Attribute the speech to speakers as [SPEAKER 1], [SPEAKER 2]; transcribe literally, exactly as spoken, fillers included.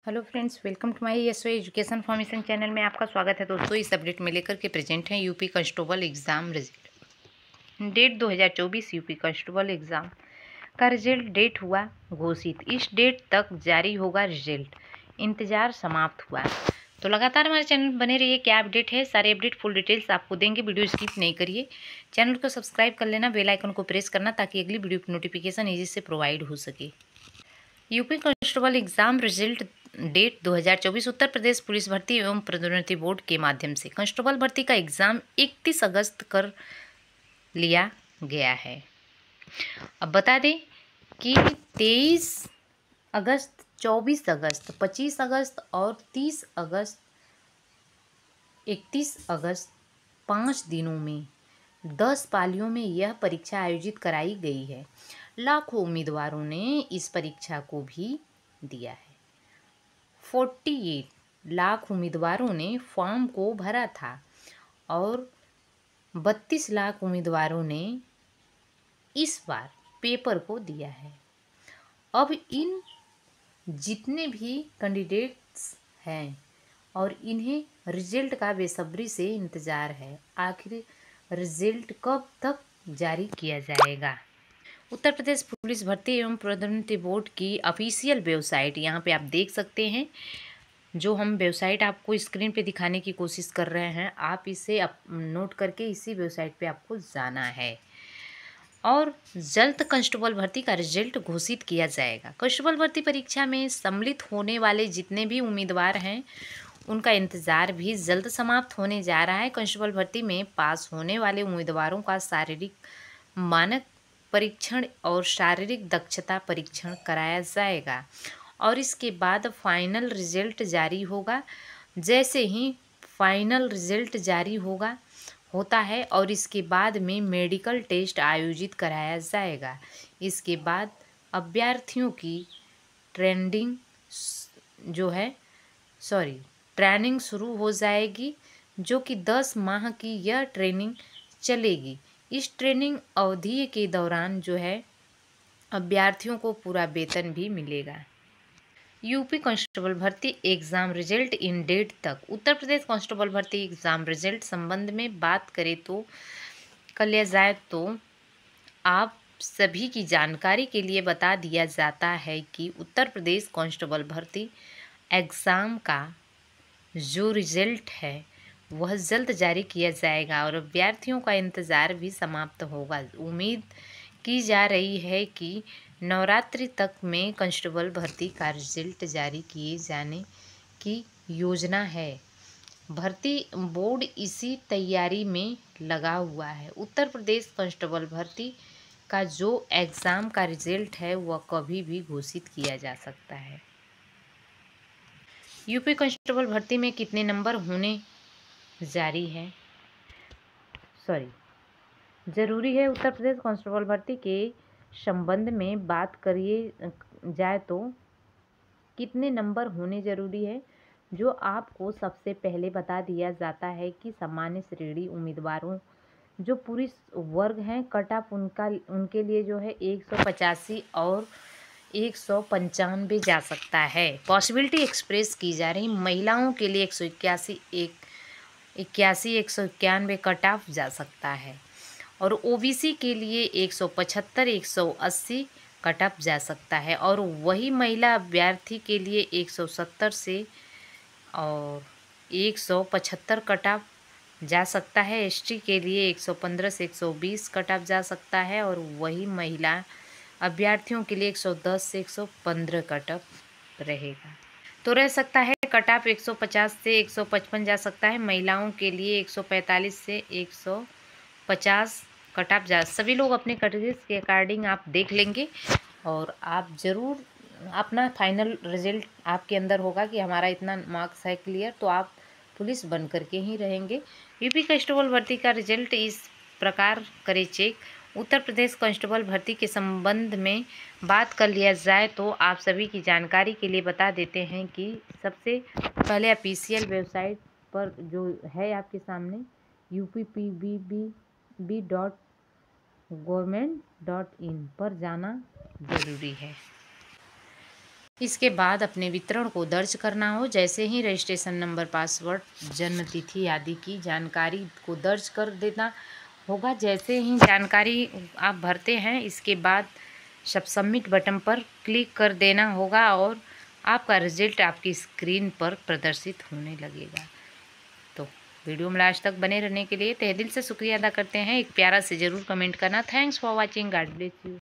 [SPEAKER 1] Hello friends, welcome to my S Y education formation channel में आपका स्वागत है। दोस्तों, इस अपडेट में लेकर के प्रेजेंट हैं UP constable exam result date दो हज़ार चौबीस। यूपी कांस्टेबल एग्ज़ाम का रिजल्ट डेट हुआ घोषित। इस डेट तक जारी होगा रिजल्ट, इंतज़ार समाप्त हुआ। तो लगातार हमारे चैनल बने रहिए। क्या अपडेट है, सारे अपडेट फुल डिटेल्स आपको देंगे। वीडियो स्किप नहीं करिए, चैनल को सब्सक्राइब कर लेना, बेल आइकन को प्रेस करना ताकि अगली वीडियो की नोटिफिकेशन ईजी से प्रोवाइड हो सके। UP constable exam result date दो हज़ार चौबीस। उत्तर प्रदेश पुलिस भर्ती एवं पदोन्नति बोर्ड के माध्यम से कांस्टेबल भर्ती का एग्जाम इकतीस अगस्त कर लिया गया है। अब बता दें कि तेईस अगस्त, चौबीस अगस्त, पच्चीस अगस्त और तीस अगस्त, इकतीस अगस्त, पाँच दिनों में दस पालियों में यह परीक्षा आयोजित कराई गई है। लाखों उम्मीदवारों ने इस परीक्षा को भी दिया है। अड़तालीस लाख उम्मीदवारों ने फॉर्म को भरा था और बत्तीस लाख उम्मीदवारों ने इस बार पेपर को दिया है। अब इन जितने भी कैंडिडेट्स हैं और इन्हें रिजल्ट का बेसब्री से इंतज़ार है, आखिर रिजल्ट कब तक जारी किया जाएगा। उत्तर प्रदेश पुलिस भर्ती एवं पदोन्नति बोर्ड की ऑफिशियल वेबसाइट यहाँ पे आप देख सकते हैं। जो हम वेबसाइट आपको स्क्रीन पे दिखाने की कोशिश कर रहे हैं, आप इसे नोट करके इसी वेबसाइट पे आपको जाना है और जल्द कांस्टेबल भर्ती का रिजल्ट घोषित किया जाएगा। कांस्टेबल भर्ती परीक्षा में सम्मिलित होने वाले जितने भी उम्मीदवार हैं, उनका इंतज़ार भी जल्द समाप्त होने जा रहा है। कांस्टेबल भर्ती में पास होने वाले उम्मीदवारों का शारीरिक मानक परीक्षण और शारीरिक दक्षता परीक्षण कराया जाएगा और इसके बाद फाइनल रिजल्ट जारी होगा। जैसे ही फाइनल रिजल्ट जारी होगा होता है और इसके बाद में मेडिकल टेस्ट आयोजित कराया जाएगा। इसके बाद अभ्यर्थियों की ट्रेंडिंग जो है सॉरी ट्रेनिंग शुरू हो जाएगी, जो कि दस माह की यह ट्रेनिंग चलेगी। इस ट्रेनिंग अवधि के दौरान जो है अभ्यर्थियों को पूरा वेतन भी मिलेगा। यूपी कांस्टेबल भर्ती एग्ज़ाम रिजल्ट इन डेट तक। उत्तर प्रदेश कांस्टेबल भर्ती एग्ज़ाम रिजल्ट संबंध में बात करें तो कर लिया जाए तो आप सभी की जानकारी के लिए बता दिया जाता है कि उत्तर प्रदेश कांस्टेबल भर्ती एग्ज़ाम का जो रिजल्ट है वह जल्द जारी किया जाएगा और अभ्यर्थियों का इंतज़ार भी समाप्त होगा। उम्मीद की जा रही है कि नवरात्रि तक में कांस्टेबल भर्ती का रिजल्ट जारी किए जाने की योजना है। भर्ती बोर्ड इसी तैयारी में लगा हुआ है। उत्तर प्रदेश कांस्टेबल भर्ती का जो एग्ज़ाम का रिजल्ट है वह कभी भी घोषित किया जा सकता है। यूपी कांस्टेबल भर्ती में कितने नंबर होने जारी है सॉरी ज़रूरी है। उत्तर प्रदेश कांस्टेबल भर्ती के संबंध में बात करिए जाए तो कितने नंबर होने ज़रूरी है, जो आपको सबसे पहले बता दिया जाता है कि सामान्य श्रेणी उम्मीदवारों जो पुरुष वर्ग हैं, कट ऑफ उनका उनके लिए जो है एक सौ पचासी और एक सौ पंचानवे जा सकता है। पॉसिबिलिटी एक्सप्रेस की जा रही महिलाओं के लिए एक सौ इक्यासी एक इक्यासी एक सौ इक्यानवे कट ऑफ जा सकता है और ओबीसी के लिए एक सौ पचहत्तर एक सौ अस्सी कट ऑफ जा सकता है और वही महिला अभ्यर्थी के लिए एक सौ सत्तर से और एक सौ पचहत्तर कट ऑफ जा सकता है। एसटी के लिए एक सौ पंद्रह से एक सौ बीस कट ऑफ जा सकता है और वही महिला अभ्यर्थियों के लिए एक सौ दस से एक सौ पंद्रह कट ऑफ रहेगा। तो रह सकता है कट ऑफ एक सौ पचास से एक सौ पचपन जा सकता है। महिलाओं के लिए एक सौ पैंतालीस से एक सौ पचास कट ऑफ जा। सभी लोग अपने कैटेगरीज के अकॉर्डिंग आप देख लेंगे और आप ज़रूर अपना फाइनल रिजल्ट आपके अंदर होगा कि हमारा इतना मार्क्स है क्लियर, तो आप पुलिस बन करके ही रहेंगे। यूपी कांस्टेबल भर्ती का रिजल्ट इस प्रकार करें चेक। उत्तर प्रदेश कांस्टेबल भर्ती के संबंध में बात कर लिया जाए तो आप सभी की जानकारी के लिए बता देते हैं कि सबसे पहले ऑफिशियल वेबसाइट पर जो है आपके सामने U P P B B B dot government dot in पर जाना ज़रूरी है। इसके बाद अपने वितरण को दर्ज करना हो। जैसे ही रजिस्ट्रेशन नंबर, पासवर्ड, जन्म तिथि आदि की जानकारी को दर्ज कर देना होगा। जैसे ही जानकारी आप भरते हैं, इसके बाद सब सबमिट बटन पर क्लिक कर देना होगा और आपका रिजल्ट आपकी स्क्रीन पर प्रदर्शित होने लगेगा। तो वीडियो में लास्ट तक बने रहने के लिए तहे दिल से शुक्रिया अदा करते हैं। एक प्यारा से ज़रूर कमेंट करना। Thanks for watching. God bless you.